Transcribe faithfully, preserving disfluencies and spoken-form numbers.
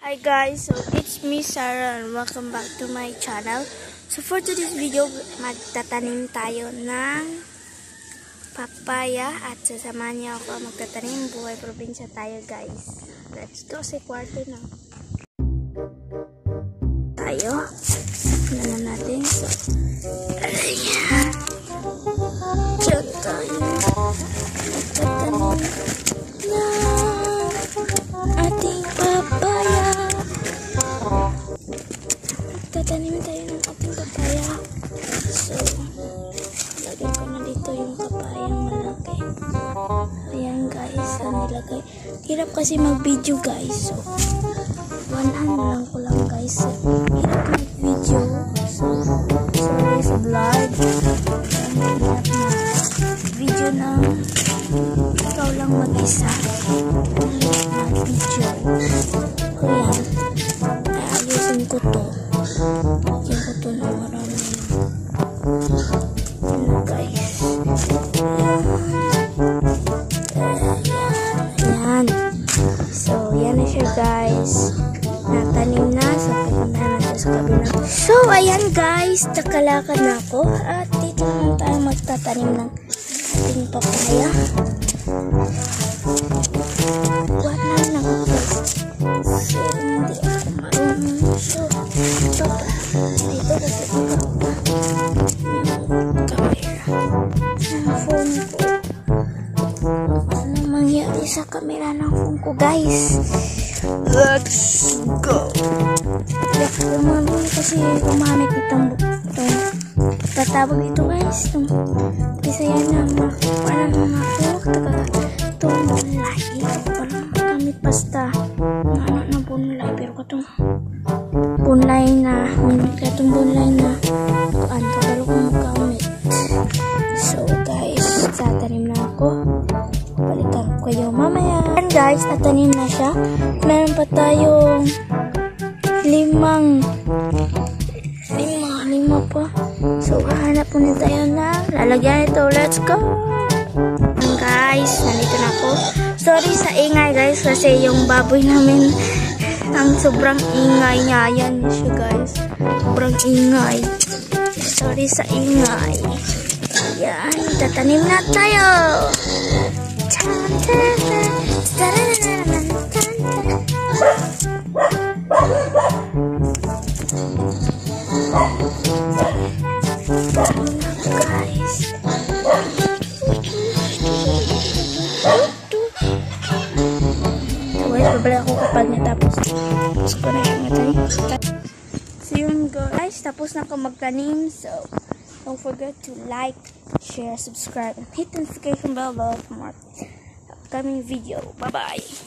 Hi guys, so it's me Sarah and welcome back to my channel. So for today's video, magtatanim tayo ng papaya at sasamahan niyo ako magtatanim. Buhay probinsya tayo guys. Let's do si kwarto na. Tayo. Ano na natin? So, ayan. Diyan tayo. Magtatanim na ating papaya. Magtatanim tayo ng ating papaya. So, lagay ko na dito yung papayang malaki. Ayan guys, nilagay. Hirap kasi mag-video guys. So, one hand lang ko lang guys. Hirap mag-video. So, sorry sa vlog. Hirap na video na ikaw lang mag-isa. Mag-video. Kaya, ayusin ko to. Lagyan ko to na marami. Ayan guys. Ayan. So, yan na siya guys. Natanim na. So, pupunta natin sa kabila. So, ayan guys. Takalakad na ako. At dito naman tayo magtatanim ng ating papaya. Buwan na lang ako guys. So, hindi ako marunong. So, ito pa. Dito kasi ikaw pa. Yung camera. Ang phone ko. Ano mangyari sa camera ng phone ko guys? Let's go! Yak, lumabong kasi kumamit itong itong tatawag ito guys. Itong kisaya na mga parang mga ako. Itong bunlay. Parang gamit basta ano na bunlay. Pero katong bunlay na katong bunlay na kuan kabalo ko magamit. So guys, tatanim na ako. Balikan ko kayo mamaya. And guys, natanim na siya. Meron pa tayong limang lima, lima pa. So, hahanap muna tayo na lalagyan ito. Let's go! And guys, nandito na ako. Sorry sa ingay guys, kasi yung baboy namin ang sobrang ingay niya. Yan siya guys. Sobrang ingay. Sorry sa ingay. Yan, tatanim na tayo. Guys, babalik ako kapag natapos. Tapos ko na yung matay. So yun guys, tapos na ako magtanim. So don't forget to like, share, subscribe, and hit the notification bell for more upcoming video. Bye bye.